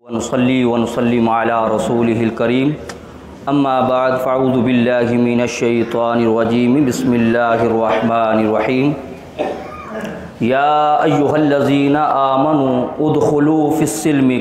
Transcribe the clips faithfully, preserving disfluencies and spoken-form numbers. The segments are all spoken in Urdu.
ونصلي ونسلم على رسوله الكريم اما بعد فاعوذ بالله من الشيطان الرجيم بسم الله الرحمن الرحيم يا ايها الذين آمنوا ادخلوا في السلم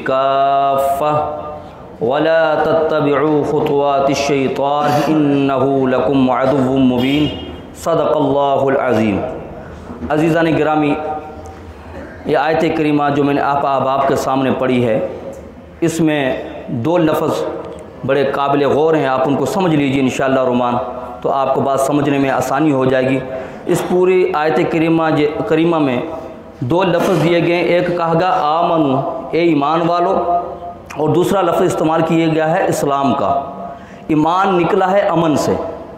كافة ولا تتبعوا خطوات الشيطان انه لكم عدو مبين صدق اللہ العظیم۔ عزیزان گرامی، یہ آیت کریمہ جو میں نے آپ احباب کے سامنے پڑھی ہے، اس میں دو لفظ بڑے قابل غور ہیں، آپ ان کو سمجھ لیجئے انشاءاللہ الرحمن، تو آپ کو بات سمجھنے میں آسانی ہو جائے گی۔ اس پوری آیت کریمہ کریمہ میں دو لفظ دیے گئے ہیں، ایک کہا گیا آمنو، اے ایمان والو، اور دوسرا لفظ استعمال کیا گیا ہے اسلام کا۔ ایمان نکلا ہے امن سے،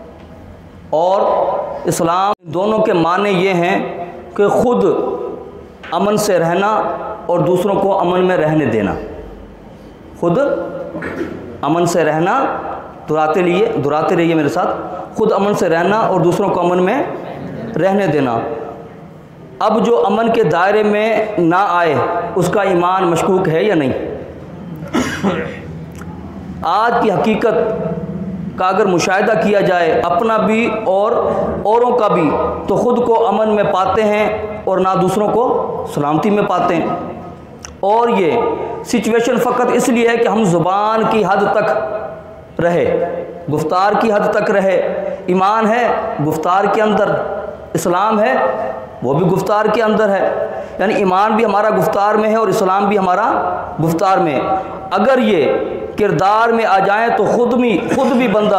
اور اسلام، دونوں کے معنی یہ ہیں کہ خود امن سے رہنا اور دوسروں کو امن میں رہنے دینا۔ خود امن سے رہنا، دہراتے لیے دہراتے رہیے میرے ساتھ، خود امن سے رہنا اور دوسروں کو امن میں رہنے دینا۔ اب جو امن کے دائرے میں نہ آئے اس کا ایمان مشکوک ہے یا نہیں؟ آج کی حقیقت کا اگر مشاہدہ کیا جائے، اپنا بھی اور اوروں کا بھی، تو خود کو امن میں پاتے ہیں اور نہ دوسروں کو سلامتی میں پاتے ہیں۔ اور یہ سچویشن فقط اس لیے ہے کہ ہم زبان کی حد تک رہے، گفتار کی حد تک رہے۔ ایمان ہے گفتار کے اندر، اسلام ہے وہ بھی گفتار کے اندر ہے، یعنی ایمان بھی ہمارا گفتار میں ہے اور اسلام بھی ہمارا گفتار میں۔ اگر یہ کردار میں آ جائیں تو خود بھی خود بھی بندہ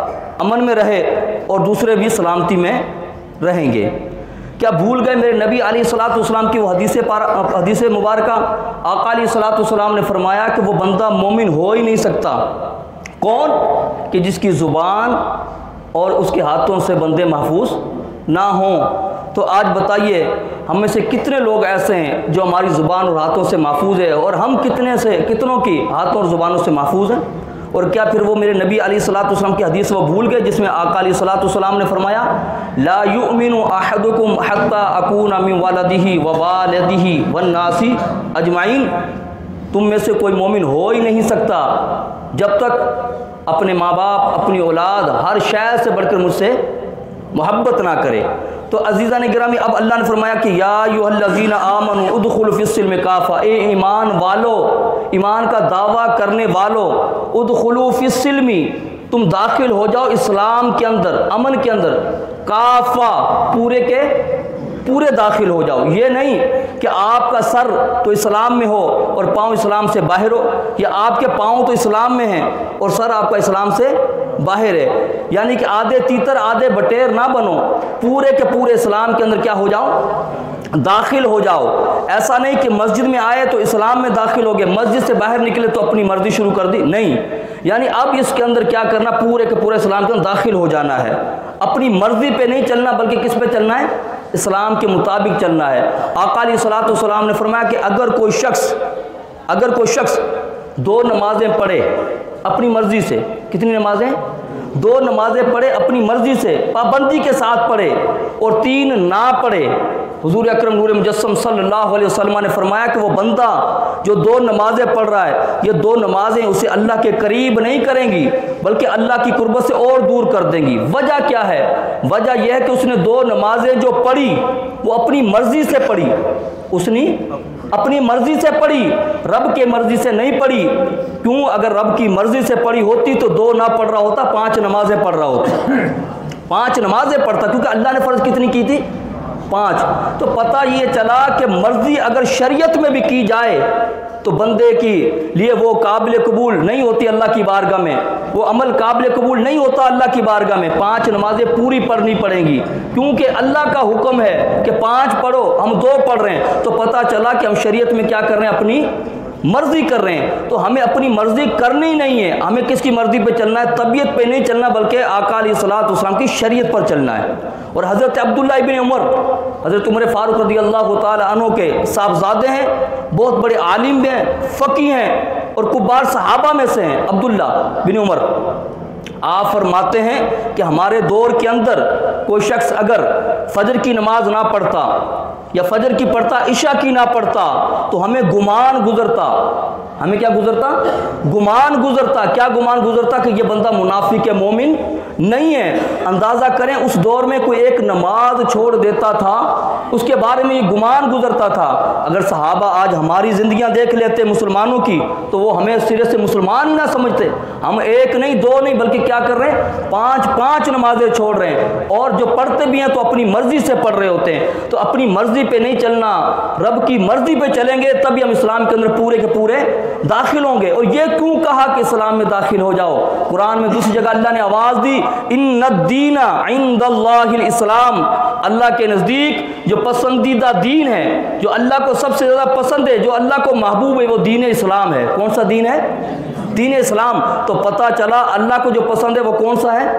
امن میں رہے اور دوسرے بھی سلامتی میں رہیں گے۔ کیا بھول گئے میرے نبی علیہ الصلوۃ والسلام کی وہ حدیث حدیث مبارکہ؟ آقا علیہ الصلوۃ والسلام نے فرمایا کہ وہ بندہ مومن ہو ہی نہیں سکتا، کون؟ کہ جس کی زبان اور اس کے ہاتھوں سے بندے محفوظ نہ ہوں۔ تو آج بتائیے ہم میں سے کتنے لوگ ایسے ہیں جو ہماری زبان اور ہاتھوں سے محفوظ ہے، اور ہم کتنے سے کتنوں کی ہاتھوں اور زبانوں سے محفوظ ہیں؟ اور کیا پھر وہ میرے نبی علیہ الصلوۃ والسلام کی حدیث وہ بھول گئے جس میں آقا علیہ الصلوۃ والسلام نے فرمایا لا یؤمن احدکم حتی اکون من والدہ ووالدہ والناس اجمعین، تم میں سے کوئی مومن ہو ہی نہیں سکتا جب تک اپنے ماں باپ، اپنی اولاد، ہر شے سے بڑھ کر مجھ سے محبت نہ کرے۔ تو عزیزان گرامی، اب اللہ نے فرمایا کہ یا ایھا الذین آمنوا ادخلوا فی السلم کافہ، اے ایمان والو، ایمان کا دعویٰ کرنے والو، ادخلوا فی السلم، تم داخل ہو جاؤ اسلام کے اندر، امن کے اندر، کافہ، پورے کے پورے داخل ہو جاؤ۔ یہ نہیں کہ آپ کا سر تو اسلام میں ہو اور پاؤں اسلام سے باہر ہو، یا آپ کے پاؤں تو اسلام میں ہیں اور سر آپ کا اسلام سے باہر ہے، یعنی کہ آدھے تیتر آدھے بٹیر نہ بنو، پورے کے پورے اسلام کے اندر کیا ہو جاؤ؟ داخل ہو جاؤ۔ ایسا نہیں کہ مسجد میں آئے تو اسلام میں داخل ہو گئے، مسجد سے باہر نکلے تو اپنی مرضی شروع کر دی، نہیں، یعنی اب اس کے اندر کیا کرنا؟ پورے کے پورے اسلام کے اندر داخل ہو جانا ہے۔ اپنی مرضی پہ نہیں چلنا بلکہ کس پہ چلنا ہے؟ اسلام کے مطابق چلنا ہے۔ آقا علیہ الصلوۃ والسلام نے فرمایا کہ اگر کوئی شخص اگر کوئی شخص دو نمازیں پڑھے اپنی مرضی سے، کتنی نمازیں؟ دو نمازیں پڑھے اپنی مرضی سے، پابندی کے ساتھ پڑھے، اور تین نہ پڑھے، حضور اکرم نور مجسم صلی اللہ علیہ وسلم نے فرمایا کہ وہ بندہ جو دو نمازیں پڑھ رہا ہے، یہ دو نمازیں اسے اللہ کے قریب نہیں کریں گی بلکہ اللہ کی قربت سے اور دور کر دیں گی۔ وجہ کیا ہے؟ وجہ یہ ہے کہ اس نے دو نمازیں جو پڑھی وہ اپنی مرضی سے پڑھی، اس نے اپنی مرضی سے پڑھی، رب کے مرضی سے نہیں پڑھی۔ کیوں؟ اگر رب کی مرضی سے پڑھی ہوتی تو دو نہ پڑھ رہا ہوتا، پانچ نمازیں پڑھ رہا ہوتا، پانچ نمازیں پڑھتا، کیونکہ اللہ نے فرض کتنی کی تھی؟ پانچ۔ تو پتہ یہ چلا کہ مرضی اگر شریعت میں بھی کی جائے تو بندے کی لیے وہ قابل قبول نہیں ہوتی اللہ کی بارگاہ میں، وہ عمل قابل قبول نہیں ہوتا اللہ کی بارگاہ میں۔ پانچ نمازیں پوری پڑھنی پڑیں گی، کیونکہ اللہ کا حکم ہے کہ پانچ پڑھو، ہم دو پڑھ رہے ہیں، تو پتہ چلا کہ ہم شریعت میں کیا کر رہے ہیں؟ اپنی مرضی کر رہے ہیں۔ تو ہمیں اپنی مرضی کرنی نہیں ہے، ہمیں کس کی مرضی پہ چلنا ہے؟ طبیعت پہ نہیں چلنا بلکہ آقا علیہ الصلوۃ والسلام کی شریعت پر چلنا ہے۔ اور حضرت عبداللہ ابن عمر، حضرت عمر فاروق رضی اللہ تعالی عنہ کے صاحبزادے ہیں، بہت بڑے عالم ہیں، فقیہ ہیں اور کبار صحابہ میں سے ہیں عبداللہ بن عمر۔ آپ فرماتے ہیں کہ ہمارے دور کے اندر کوئی شخص اگر فجر کی نماز نہ پڑھتا یا فجر کی پڑھتا عشاء کی نہ پڑھتا تو ہمیں گمان گزرتا، ہمیں کیا گزرتا؟ گمان گزرتا۔ کیا گمان گزرتا؟ کہ یہ بندہ منافق ہے، مومن نہیں ہے۔ اندازہ کریں اس دور میں کوئی ایک نماز چھوڑ دیتا تھا، اس کے بارے میں یہ گمان گزرتا تھا۔ اگر صحابہ آج ہماری زندگیاں دیکھ لیتے مسلمانوں کی تو وہ ہمیں سرے سے مسلمان ہی نہ سمجھتے۔ ہم ایک نہیں دو نہیں بلکہ کیا کر رہے ہیں؟ پانچ پانچ نمازیں چھوڑ رہے ہیں، اور جو پڑھتے بھی ہیں تو اپنی مرضی سے پڑھ رہے ہوتے ہیں۔ تو اپنی مرضی پہ نہیں چلنا، رب کی مرضی پہ چلیں گے تبھی ہم اسلام کے اندر پورے کے پورے داخل ہوں گے۔ اور یہ کیوں کہا کہ اسلام میں داخل ہو جاؤ؟ قرآن میں دوسری جگہ اللہ نے آواز دی، ان الدین عند اللہ الاسلام، اللہ کے نزدیک جو پسندیدہ دین ہے، جو اللہ کو سب سے زیادہ پسند ہے، جو اللہ کو محبوب ہے، وہ دین اسلام ہے۔ کون سا دین ہے؟ دین اسلام۔ تو پتہ چلا اللہ کو جو پسند ہے وہ کون سا ہے؟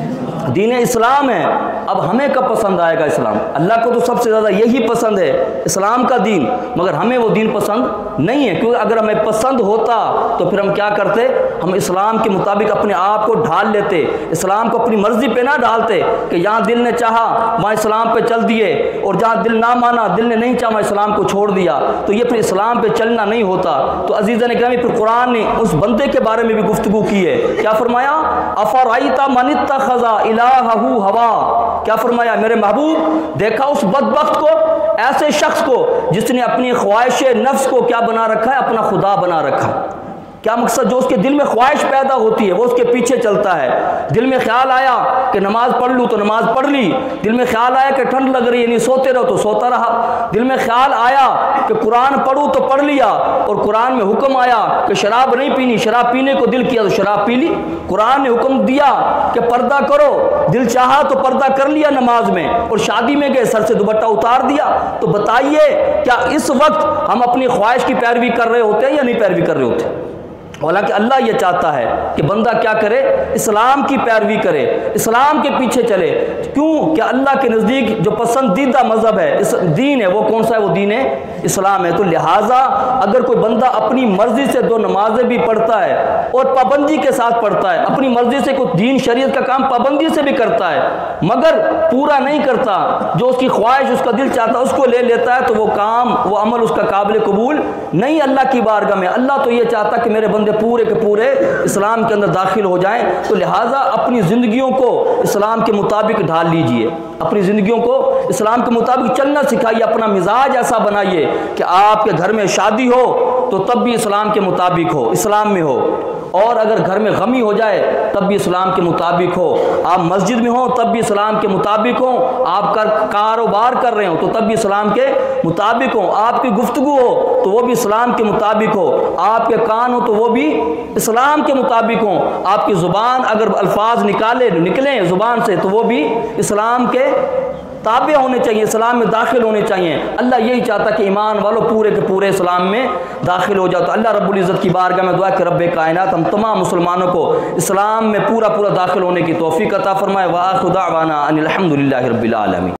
دین اسلام ہے۔ اب ہمیں کب پسند آئے گا اسلام؟ اللہ کو تو سب سے زیادہ یہی پسند ہے، اسلام کا دین، مگر ہمیں وہ دین پسند نہیں ہے۔ کیونکہ اگر ہمیں پسند ہوتا تو پھر ہم کیا کرتے؟ ہم اسلام کے مطابق اپنے آپ کو ڈھال لیتے، اسلام کو اپنی مرضی پہ نہ ڈالتے کہ جہاں دل نے چاہا وہاں اسلام پہ چل دیے، اور جہاں دل نہ مانا، دل نے نہیں چاہا، اسلام کو چھوڑ دیا، تو یہ پھر اسلام پہ چلنا نہیں ہوتا۔ تو عزیزان گرامی، پھر قرآن نے اس بندے کے بارے میں بھی گفتگو کی ہے۔ کیا فرمایا؟ افرأیت من اتخذ الہہ ہوا، کیا فرمایا میرے محبوب؟ دیکھا اس بدبخت کو، ایسے شخص کو جس نے اپنی خواہش نفس کو کیا بنا رکھا ہے؟ اپنا خدا بنا رکھا۔ کیا مقصد؟ جو اس کے دل میں خواہش پیدا ہوتی ہے وہ اس کے پیچھے چلتا ہے۔ دل میں خیال آیا کہ نماز پڑھ لوں تو نماز پڑھ لی، دل میں خیال آیا کہ ٹھنڈ لگ رہی ہے نہیں سوتے رہو تو سوتا رہا، دل میں خیال آیا کہ قرآن پڑھوں تو پڑھ لیا، اور قرآن میں حکم آیا کہ شراب نہیں پینی، شراب پینے کو دل کیا تو شراب پی لی۔ قرآن نے حکم دیا کہ پردہ کرو، دل چاہا تو پردہ کر لیا نماز میں، اور شادی میں گئے سر سے دوپٹہ اتار دیا۔ تو بتائیے کیا اس وقت ہم اپنی خواہش کی پیروی کر رہے ہوتے ہیں یا نہیں پیروی کر رہے ہوتے؟ حالانکہ اللہ یہ چاہتا ہے کہ بندہ کیا کرے؟ اسلام کی پیروی کرے، اسلام کے پیچھے چلے۔ کیوں کہ اللہ کے نزدیک جو پسندیدہ مذہب ہے، اس دین ہے، وہ کون سا ہے؟ وہ دین اسلام ہے۔ تو لہٰذا اگر کوئی بندہ اپنی مرضی سے دو نمازیں بھی پڑھتا ہے اور پابندی کے ساتھ پڑھتا ہے، اپنی مرضی سے کوئی دین شریعت کا کام پابندی سے بھی کرتا ہے مگر پورا نہیں کرتا، جو اس کی خواہش اس کا دل چاہتا ہے اس کو لے لیتا ہے، تو وہ کام وہ عمل اس کا قابل قبول نہیں اللہ کی بارگاہ میں۔ اللہ تو یہ چاہتا کہ میرے بندے پورے کے پورے اسلام کے اندر داخل ہو جائیں۔ تو لہٰذا اپنی زندگیوں کو اسلام کے مطابق ڈھال لیجئے، اپنی زندگیوں کو اسلام کے مطابق چلنا سکھائیے، اپنا مزاج ایسا بنائیے کہ آپ کے گھر میں شادی ہو تو تب بھی اسلام کے مطابق ہو، اسلام میں ہو، اور اگر گھر میں غمی ہو جائے تب بھی اسلام کے مطابق ہو، آپ مسجد میں ہوں تب بھی اسلام کے مطابق ہوں، آپ کا کاروبار کر رہے ہوں تو تب بھی اسلام کے مطابق ہوں، آپ کی گفتگو ہو تو وہ بھی اسلام کے مطابق ہو، آپ کے کان ہو تو وہ بھی اسلام کے مطابق ہوں، آپ کی زبان اگر الفاظ نکالے نکلیں زبان سے تو وہ بھی اسلام کے تابع ہونے چاہیے، اسلام میں داخل ہونے چاہیے۔ اللہ یہی چاہتا کہ ایمان والوں پورے کے پورے اسلام میں داخل ہو جاؤ۔ تو اللہ رب العزت کی بارگاہ میں دعا کہ رب کائنات ہم تمام مسلمانوں کو اسلام میں پورا پورا داخل ہونے کی توفیق عطا فرمائے۔ وآخر دعوانا ان الحمد للہ رب العالمین۔